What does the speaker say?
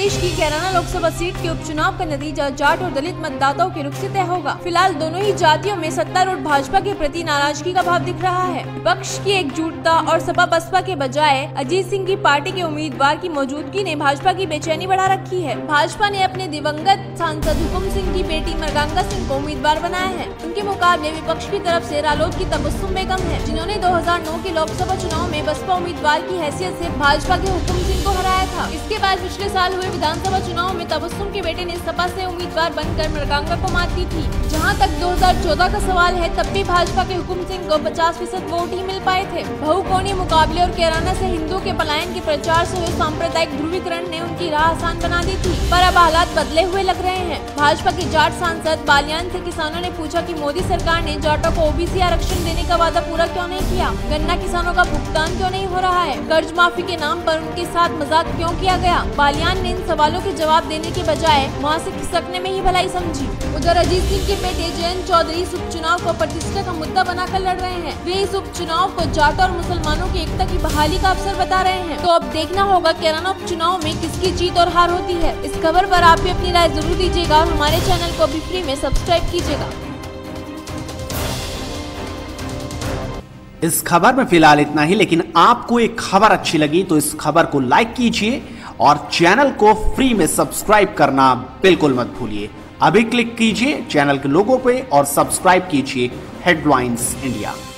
प्रदेश की कैराना लोकसभा सीट के उपचुनाव का नतीजा जाट और दलित मतदाताओं के रुख से तय होगा। फिलहाल दोनों ही जातियों में सत्तारूढ़ भाजपा के प्रति नाराजगी का भाव दिख रहा है। विपक्ष की एकजुटता और सपा बसपा के बजाय अजीत सिंह की पार्टी के उम्मीदवार की मौजूदगी ने भाजपा की बेचैनी बढ़ा रखी है। भाजपा ने अपने दिवंगत सांसद हुकुम सिंह की बेटी मृगांका सिंह को उम्मीदवार बनाया है। उनके मुकाबले विपक्ष की तरफ से रालोद की तबस्सुम बेगम है, जिन्होंने 2009 के लोकसभा चुनाव में बसपा उम्मीदवार की हैसियत से भाजपा के हुकुम सिंह को हराया था। इसके बाद पिछले साल हुए विधानसभा चुनाव में तबस्सुम के बेटे ने सपा से उम्मीदवार बनकर मृगांका को मात दी थी। जहां तक 2014 का सवाल है, तब भी भाजपा के हुकुम सिंह को 50% वोट ही मिल पाए थे। बहुकोणीय मुकाबले और कैराना से हिंदुओं के पलायन के प्रचार से हुए सांप्रदायिक ध्रुवीकरण ने उनकी राह आसान बना दी थी, पर अब हालात बदले हुए लग रहे हैं। भाजपा के जाट सांसद बालियान से किसानों ने पूछा कि मोदी सरकार ने जाटों को ओबीसी आरक्षण देने का वादा पूरा क्यों नहीं किया, गन्ना किसानों का भुगतान क्यों नहीं हो रहा है, कर्ज माफी के नाम पर उनके साथ मजाक क्यों किया गया। बालियान ने इन सवालों के जवाब देने के बजाय वहां से खिसकने में ही भलाई समझी। उधर अजीत सिंह के बेटे जयंत चौधरी इस उपचुनाव को प्रतिष्ठा का मुद्दा बनाकर लड़ रहे हैं। वे इस उपचुनाव को जाट और मुसलमानों की एकता की बहाली का अवसर बता रहे हैं। तो अब देखना होगा कैराना उपचुनाव में किसकी जीत और हार होती है। इस खबर पर आप भी अपनी राय जरूर दीजिएगा और हमारे चैनल को भी फ्री में सब्सक्राइब कीजिएगा। इस खबर में फिलहाल इतना ही, लेकिन आपको एक खबर अच्छी लगी तो इस खबर को लाइक कीजिए और चैनल को फ्री में सब्सक्राइब करना बिल्कुल मत भूलिए। अभी क्लिक कीजिए चैनल के लोगो पे और सब्सक्राइब कीजिए हेडलाइंस इंडिया।